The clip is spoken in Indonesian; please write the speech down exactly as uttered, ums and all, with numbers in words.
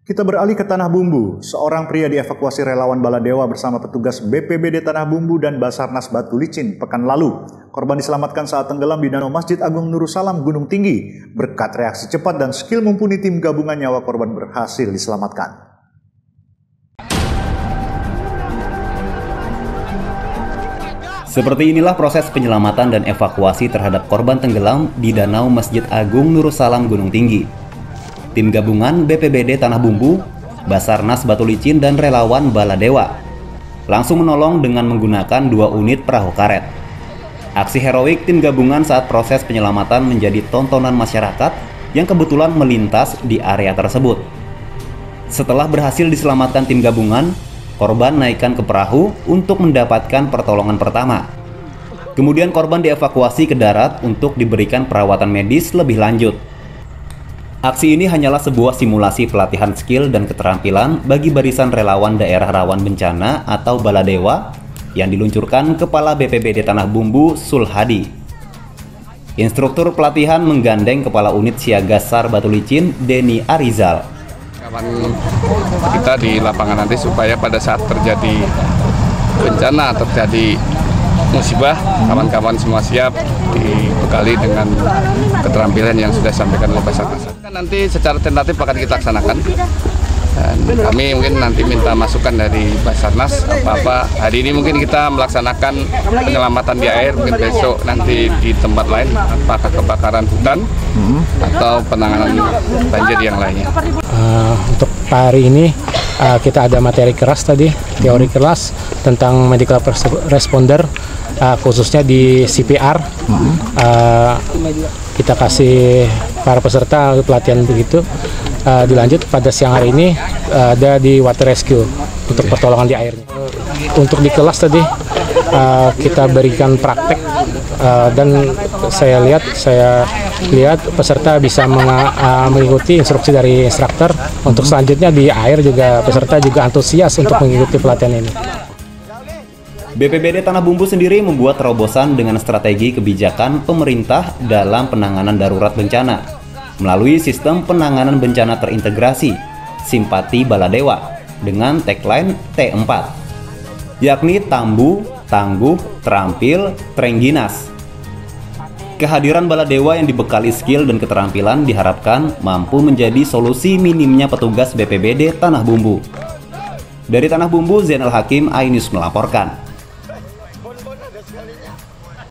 Kita beralih ke Tanah Bumbu. Seorang pria dievakuasi relawan Baladewa bersama petugas B P B D Tanah Bumbu dan Basarnas Batu Licin pekan lalu. Korban diselamatkan saat tenggelam di Danau Masjid Agung Nurussalam Gunung Tinggi. Berkat reaksi cepat dan skill mumpuni tim gabungan, nyawa korban berhasil diselamatkan. Seperti inilah proses penyelamatan dan evakuasi terhadap korban tenggelam di Danau Masjid Agung Nurussalam Gunung Tinggi. Tim gabungan B P B D Tanah Bumbu, Basarnas Batu Licin, dan relawan Baladewa langsung menolong dengan menggunakan dua unit perahu karet. Aksi heroik tim gabungan saat proses penyelamatan menjadi tontonan masyarakat yang kebetulan melintas di area tersebut. Setelah berhasil diselamatkan tim gabungan, korban naikkan ke perahu untuk mendapatkan pertolongan pertama. Kemudian korban dievakuasi ke darat untuk diberikan perawatan medis lebih lanjut. Aksi ini hanyalah sebuah simulasi pelatihan skill dan keterampilan bagi barisan relawan daerah rawan bencana atau Baladewa yang diluncurkan Kepala B P B D Tanah Bumbu Sulhadi. Instruktur pelatihan menggandeng Kepala Unit Siaga SAR Batu Licin Denny Arizal. Kawan kita di lapangan nanti supaya pada saat terjadi bencana, terjadi musibah, kawan-kawan semua siap dibekali dengan keterampilan yang sudah disampaikan oleh Basarnas. Nanti secara tentatif akan kita laksanakan, dan kami mungkin nanti minta masukan dari Basarnas apa-apa. Hari ini mungkin kita melaksanakan penyelamatan di air, mungkin besok nanti di tempat lain, apakah kebakaran hutan atau penanganan banjir yang lainnya. Uh, untuk hari ini uh, kita ada materi keras tadi, teori keras tentang medical responder, uh, khususnya di C P R. Uh, kita kasih para peserta pelatihan begitu. Uh, dilanjut pada siang hari ini uh, ada di water rescue untuk pertolongan di airnya. Untuk di kelas tadi uh, kita berikan praktek uh, dan saya lihat saya lihat peserta bisa meng, uh, mengikuti instruksi dari instruktur. Untuk selanjutnya di air juga peserta juga antusias untuk mengikuti pelatihan ini. B P B D Tanah Bumbu sendiri membuat terobosan dengan strategi kebijakan pemerintah dalam penanganan darurat bencana melalui sistem penanganan bencana terintegrasi Simpati Baladewa dengan tagline T empat, yakni Tambu, Tangguh, Terampil, Trengginas. Kehadiran Baladewa yang dibekali skill dan keterampilan diharapkan mampu menjadi solusi minimnya petugas B P B D Tanah Bumbu. Dari Tanah Bumbu, Zainal Hakim, iNews melaporkan.